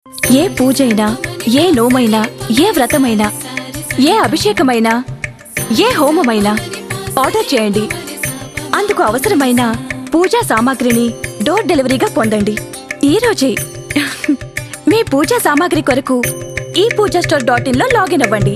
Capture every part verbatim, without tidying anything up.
ఏ పూజైనా, ఏ నోమైనా, ఏ వ్రతమైనా, ఏ అభిషేకమైనా, ఏ హోమమైనా ఆర్డర్ చేయండి. అందుకు అవసరమైన పూజా సామాగ్రిని డోర్ డెలివరీగా పొందండి ఈ రోజే. మీ పూజా సామాగ్రి కొరకు ఈ పూజా స్టోర్ డాట్ ఇన్ లో లాగిన్ అవ్వండి.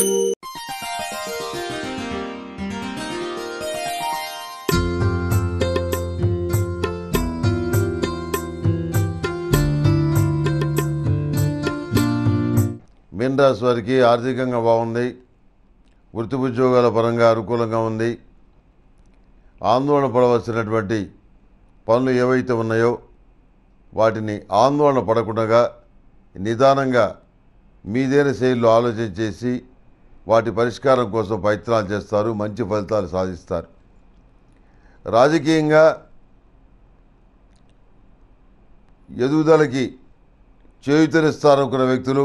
మీన రాశి వారికి ఆర్థికంగా బాగుంది. వృత్తి ఉద్యోగాల పరంగా అనుకూలంగా ఉంది. ఆందోళన పడవలసినటువంటి పనులు ఏవైతే ఉన్నాయో వాటిని ఆందోళన పడకుండా నిదానంగా మీదైన శైలిలో ఆలోచన చేసి వాటి పరిష్కారం కోసం ప్రయత్నాలు చేస్తారు. మంచి ఫలితాలు సాధిస్తారు. రాజకీయంగా ఎదుగుదలకి చేయూతనిస్తారనుకున్న వ్యక్తులు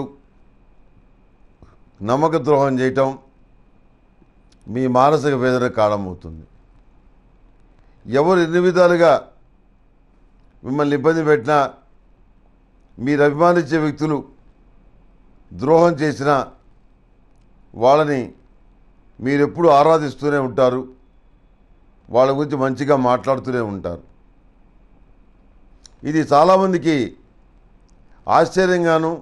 నమ్మక ద్రోహం చేయటం మీ మానసిక వేదన కారణమవుతుంది. ఎవరు ఎన్ని విధాలుగా మిమ్మల్ని ఇబ్బంది పెట్టినా, మీరు అభిమానించే వ్యక్తులు ద్రోహం చేసినా వాళ్ళని మీరెప్పుడు ఆరాధిస్తూనే ఉంటారు. వాళ్ళ గురించి మంచిగా మాట్లాడుతూనే ఉంటారు. ఇది చాలామందికి ఆశ్చర్యంగాను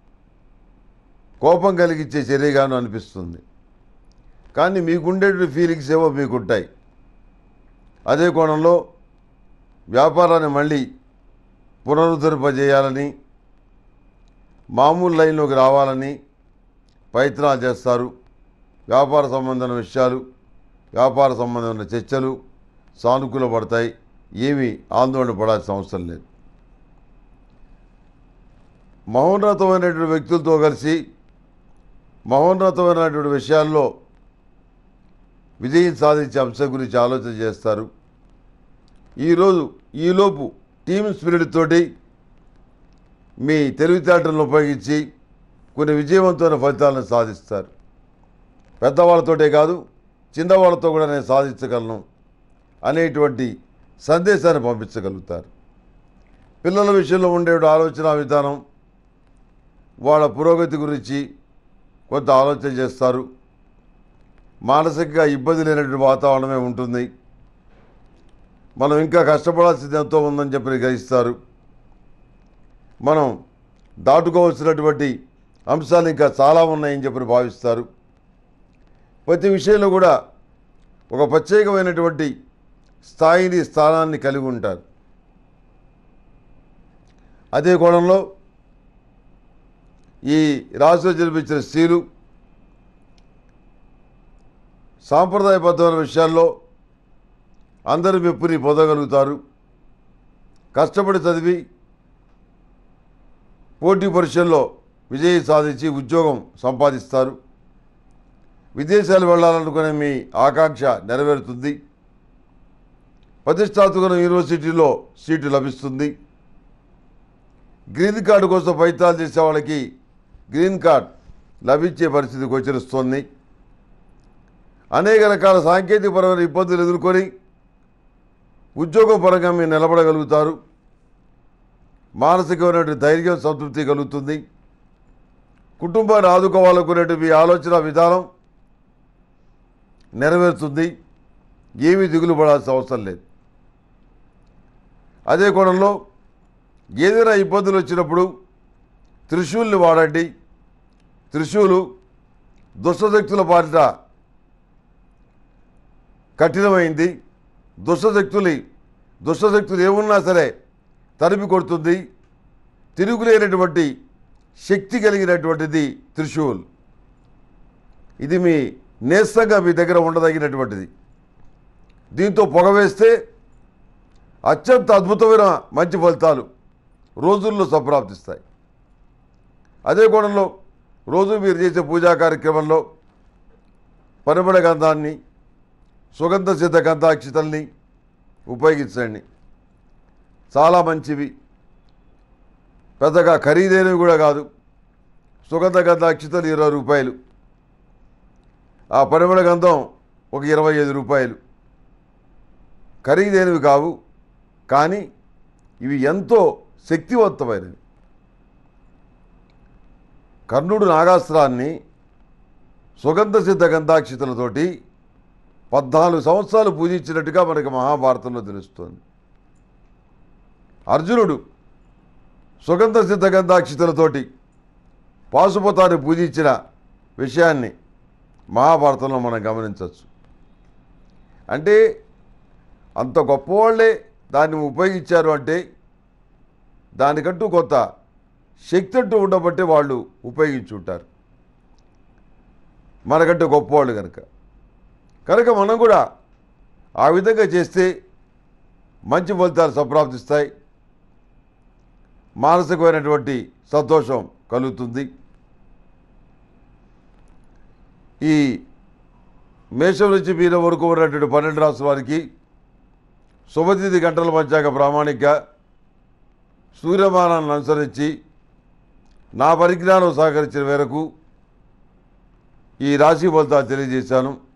కోపం కలిగించే చర్యగాను అనిపిస్తుంది. కానీ మీకుండేటువంటి ఫీలింగ్స్ ఏవో మీకుంటాయి. అదే కోణంలో వ్యాపారాన్ని మళ్ళీ పునరుద్ధరింపజేయాలని, మామూలు లైన్లోకి రావాలని ప్రయత్నాలు చేస్తారు. వ్యాపార సంబంధమైన విషయాలు, వ్యాపార సంబంధమైన చర్చలు సానుకూల పడతాయి. ఏమీ ఆందోళన పడాల్సిన అవసరం లేదు. మహోన్నతమైనటువంటి వ్యక్తులతో కలిసి మహోన్నతమైనటువంటి విషయాల్లో విజయం సాధించే అంశం గురించి ఆలోచన చేస్తారు. ఈరోజు ఈలోపు టీమ్ స్పిరిట్ తోటి మీ తెలివితేటలను ఉపయోగించి కొన్ని విజయవంతమైన ఫలితాలను సాధిస్తారు. పెద్దవాళ్ళతోటే కాదు, చిన్నవాళ్ళతో కూడా నేను సాధించగలను అనేటువంటి సందేశాన్ని పంపించగలుగుతారు. పిల్లల విషయంలో ఉండే ఆలోచన విధానం, వాళ్ళ పురోగతి గురించి కొంత ఆలోచన చేస్తారు. మానసికంగా ఇబ్బంది లేనటువంటి వాతావరణమే ఉంటుంది. మనం ఇంకా కష్టపడాల్సింది ఎంతో ఉందని చెప్పి గ్రహిస్తారు. మనం దాటుకోవాల్సినటువంటి అంశాలు ఇంకా చాలా ఉన్నాయని చెప్పి భావిస్తారు. ప్రతి విషయంలో కూడా ఒక ప్రత్యేకమైనటువంటి స్థాయిని, స్థానాన్ని కలిగి ఉంటారు. అదే కోణంలో ఈ రాశిలో జన్మించిన స్త్రీలు సాంప్రదాయబద్ధమైన విషయాల్లో అందరి మెప్పుని పొందగలుగుతారు. కష్టపడి చదివి పోటీ పరీక్షల్లో విజయం సాధించి ఉద్యోగం సంపాదిస్తారు. విదేశాలు వెళ్ళాలనుకునే మీ ఆకాంక్ష నెరవేరుతుంది. ప్రతిష్టాత్మక యూనివర్సిటీలో సీటు లభిస్తుంది. గ్రీన్ కార్డు కోసం ప్రయత్నాలు చేసే వాళ్ళకి గ్రీన్ కార్డ్ లభించే పరిస్థితి గోచరిస్తోంది. అనేక రకాల సాంకేతికపరమైన ఇబ్బందులు ఎదుర్కొని ఉద్యోగం పరంగా మీరు నిలబడగలుగుతారు. మానసికమైనటువంటి ధైర్యం, సంతృప్తి కలుగుతుంది. కుటుంబాన్ని ఆదుకోవాలనుకునేటువంటి మీ ఆలోచన విధానం నెరవేరుతుంది. ఏమీ దిగులు పడాల్సిన అవసరం లేదు. అదే కోణంలో ఏదైనా ఇబ్బందులు వచ్చినప్పుడు త్రిశూల్ని వాడండి. త్రిశూలు దుష్టశక్తుల బారిట కఠినమైంది. దుష్టశక్తులు దుష్టశక్తులు ఏమున్నా సరే తరిమి కొడుతుంది. తిరుగులేనటువంటి శక్తి కలిగినటువంటిది త్రిశూల్. ఇది మీ నేస్తంగా మీ దగ్గర ఉండదగినటువంటిది. దీంతో పొగ వేస్తే అత్యంత అద్భుతమైన మంచి ఫలితాలు రోజుల్లో సంప్రాప్తిస్తాయి. అదే కోణంలో రోజు మీరు చేసే పూజా కార్యక్రమంలో పరిమళ గంధాన్ని, సుగంధ సిద్ధ గంధాక్షితల్ని ఉపయోగించండి. చాలా మంచివి. పెద్దగా ఖరీదైనవి కూడా కాదు. సుగంధ గంధాక్షితలు ఇరవై రూపాయలు, ఆ పరిమళ గంధం ఒక ఇరవై ఐదు రూపాయలు. ఖరీదైనవి కావు, కానీ ఇవి ఎంతో శక్తివంతమైనవి. కర్ణుడు నాగాస్త్రాన్ని సుగంధ సిద్ధ గంధాక్షితలతోటి పద్నాలుగు సంవత్సరాలు పూజించినట్టుగా మనకి మహాభారతంలో తెలుస్తోంది. అర్జునుడు సుగంధ సిద్ధ గంధాక్షితలతోటి పాశుపతాన్ని పూజించిన విషయాన్ని మహాభారతంలో మనం గమనించవచ్చు. అంటే అంత గొప్పవాళ్లే దాన్ని ఉపయోగించారు అంటే దానికంటూ కొంత శక్తి అంటూ ఉండబట్టే వాళ్ళు ఉపయోగించుంటారు, మనకంటూ గొప్పవాళ్ళు కనుక. కనుక మనం కూడా ఆ విధంగా చేస్తే మంచి ఫలితాలు సంప్రాప్తిస్తాయి, మానసికమైనటువంటి సంతోషం కలుగుతుంది. ఈ మేషం నుంచి మీనం వరకు ఉన్నటువంటి పన్నెండు రాసుల వారికి శుభతిథి గంటల పంచాంగ ప్రామాణిక సూర్యమానాన్ని అనుసరించి నా పరిజ్ఞానం సహకరించిన మేరకు ఈ రాశి ఫలితాలు తెలియజేశాను.